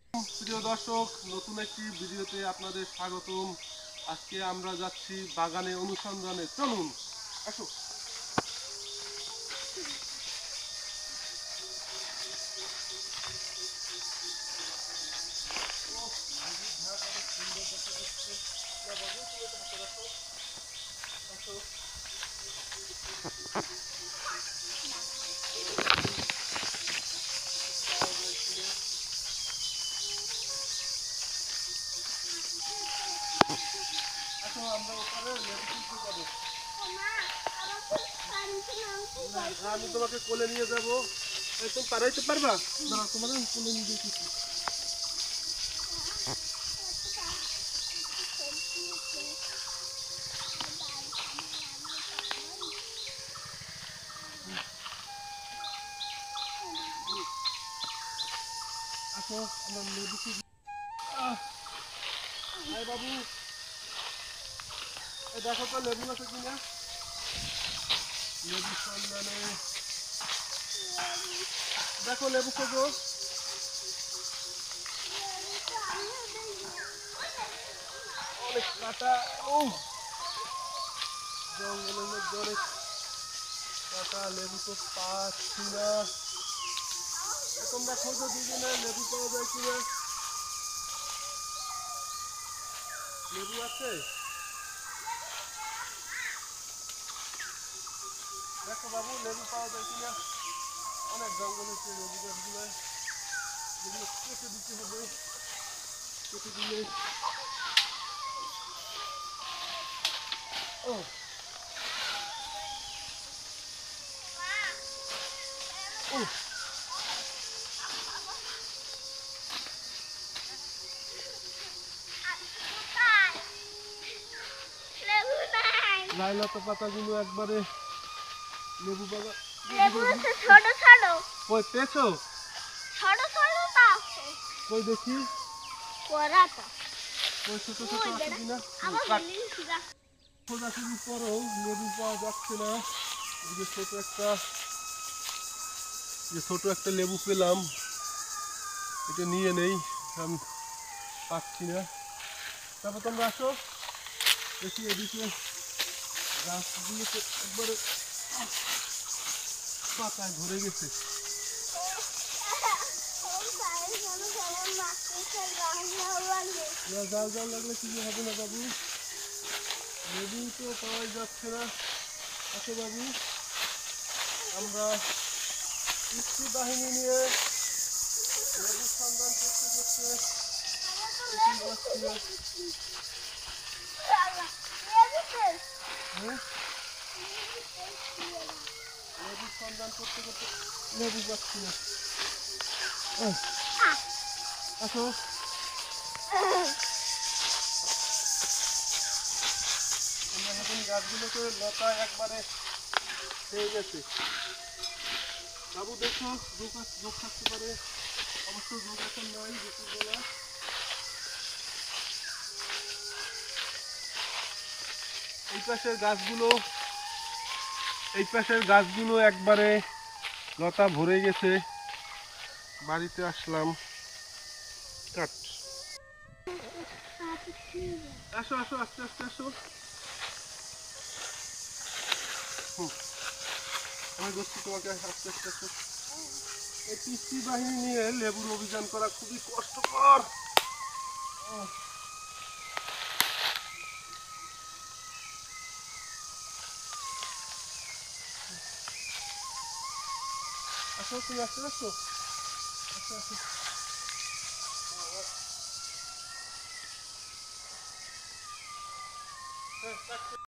প্রিয় দর্শক, নতুন একটি ভিডিওতে আপনাদের স্বাগতম। আজকে আমরা যাচ্ছি বাগানে অনুসন্ধানে, চলুন আসো। আমরা ওখানে যাবো। আমি তোমাকে কোলে নিয়ে যাবো। তুমি পারাইতে পারবা না? তোমার কোলে নিয়ে যেতেছি। আসো, আমার লেবু বাবু, দেখো তো লেবু আছে কিনা। লেবু সন্ধানে দেখো, লেবু খোঁজো। অনেক কাটা, জঙ্গলের মধ্যে অনেক কাটা, লেবু তো পাচ্ছি না। তোমরা খোঁজো দুজনে, লেবু পাওয়া যায় কিনা। লেবু আছে? দেখো বাবু, লেবু পাওয়া যায় কিনা। অনেক জঙ্গল হচ্ছে, লেবু গাছগুলো যেগুলো কেটে দিতে হবে। কেটে দিলে ও ও লাইলতা পাতাগুলো একবারে লেবু বাগান। ছোট ছোট কই পেয়েছো? ছোট ছোট তা কই দেখি, পরাটা কই ছোট ছোট আছে কিনা। আমার খোঁজাখুঁজি করো, লেবু পাওয়া যাচ্ছে না। এই যে ছোট একটা লেবু পেলাম, এটা নিয়ে নেই, আমি পাচ্ছি না। তারপর তোমরা আসো দেখি, এদিকে গাছগুলোতে একবারে পাতায় ভরে গেছে। জাল জাল লাগলে কিছু হবে না বাবু, লেবু তো পাওয়া যাচ্ছে না। আসো বাবু, আমরা কৃষি বাহিনী নিয়ে লেবু সন্ধান করতে করতে লেবু সন্ধান করতে করতে লেবু পাচ্ছি না। আসো, আমরা এখন গাছগুলোকে লতা একবারে হয়ে গেছে। বাবু দেখো, রোগ থাকতে পারে, অবশ্য রোগ এখন নয়, দুপুরবেলা। এই পাশের গাছগুলো একবারে লতা ভরে গেছে। বাড়িতে আসলাম, কাট। আসো আসো, আস্তে আস্তে আসো। আমি বলছি তোমাকে, আস্তে আস্তে আসো। এই কৃষি বাহিনী নিয়ে লেবুর অভিযান করা খুবই কষ্টকর। আসো, তুমি আসতে আসো, আসো আসো।